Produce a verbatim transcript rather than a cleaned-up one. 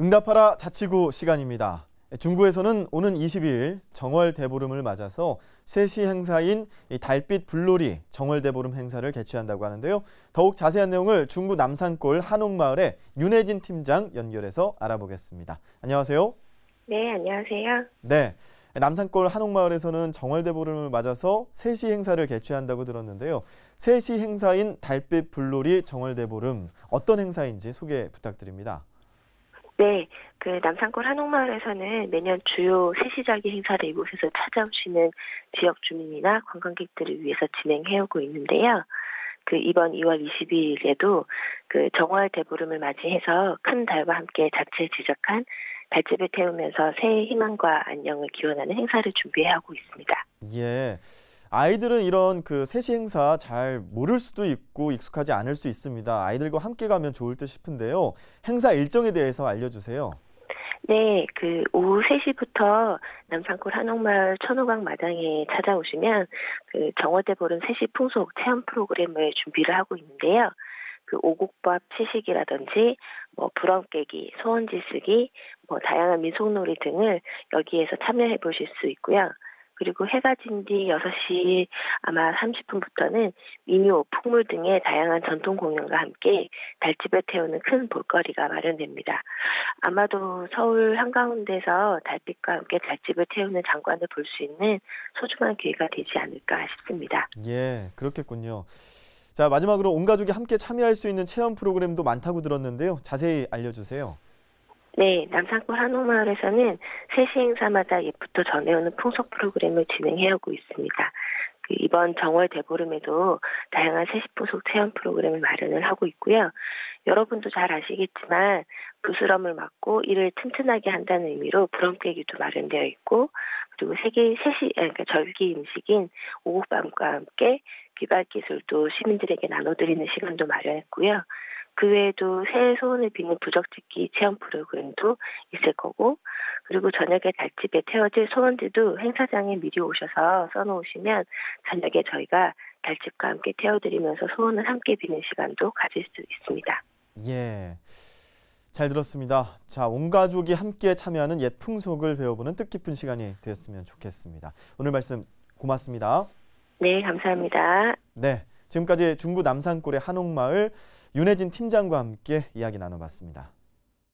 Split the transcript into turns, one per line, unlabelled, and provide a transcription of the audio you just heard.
응답하라 자치구 시간입니다. 중구에서는 오는 이십 일 정월 대보름을 맞아서 세시 행사인 달빛 불놀이 정월 대보름 행사를 개최한다고 하는데요. 더욱 자세한 내용을 중구 남산골 한옥마을의 윤혜진 팀장 연결해서 알아보겠습니다. 안녕하세요.
네, 안녕하세요.
네, 남산골 한옥마을에서는 정월 대보름을 맞아서 세시 행사를 개최한다고 들었는데요. 세시 행사인 달빛 불놀이 정월 대보름 어떤 행사인지 소개 부탁드립니다.
네, 그 남산골 한옥마을에서는 매년 주요 세시절기 행사를 이곳에서 찾아오시는 지역 주민이나 관광객들을 위해서 진행해오고 있는데요. 그 이번 이월 이십이일에도 그 정월 대보름을 맞이해서 큰 달과 함께 자체 제작한 달집을 태우면서 새해 희망과 안녕을 기원하는 행사를 준비하고 있습니다.
예. 아이들은 이런 그 세시 행사 잘 모를 수도 있고 익숙하지 않을 수 있습니다. 아이들과 함께 가면 좋을 듯 싶은데요. 행사 일정에 대해서 알려주세요.
네, 그 오후 세 시부터 남산골 한옥마을 천호강 마당에 찾아오시면 그 정월대보름 세시 풍속 체험 프로그램을 준비를 하고 있는데요. 그 오곡밥 시식이라든지 뭐 부럼 깨기, 소원지 쓰기, 뭐 다양한 민속놀이 등을 여기에서 참여해 보실 수 있고요. 그리고 해가 진 뒤 여섯 시 아마 삼십 분부터는 민요, 풍물 등의 다양한 전통 공연과 함께 달집을 태우는 큰 볼거리가 마련됩니다. 아마도 서울 한가운데서 달빛과 함께 달집을 태우는 장관을 볼 수 있는 소중한 기회가 되지 않을까 싶습니다.
예, 그렇겠군요. 자, 마지막으로 온 가족이 함께 참여할 수 있는 체험 프로그램도 많다고 들었는데요. 자세히 알려주세요.
네, 남산골 한옥마을에서는 세시 행사마다 예부터 전해오는 풍속 프로그램을 진행해오고 있습니다. 그 이번 정월 대보름에도 다양한 세시 풍속 체험 프로그램을 마련을 하고 있고요. 여러분도 잘 아시겠지만 부스럼을 막고 이를 튼튼하게 한다는 의미로 부럼 깨기도 마련되어 있고, 그리고 세계 세시 그러니까 절기 음식인 오곡밥과 함께 귀발 기술도 시민들에게 나눠드리는 시간도 마련했고요. 그 외에도 새해 소원을 비는 부적짓기 체험 프로그램도 있을 거고, 그리고 저녁에 달집에 태워질 소원들도 행사장에 미리 오셔서 써놓으시면 저녁에 저희가 달집과 함께 태워드리면서 소원을 함께 비는 시간도 가질 수 있습니다.
예, 잘 들었습니다. 자, 온 가족이 함께 참여하는 옛 풍속을 배워보는 뜻깊은 시간이 되었으면 좋겠습니다. 오늘 말씀 고맙습니다.
네, 감사합니다.
네, 지금까지 중구 남산골의 한옥마을 윤혜진 팀장과 함께 이야기 나눠봤습니다.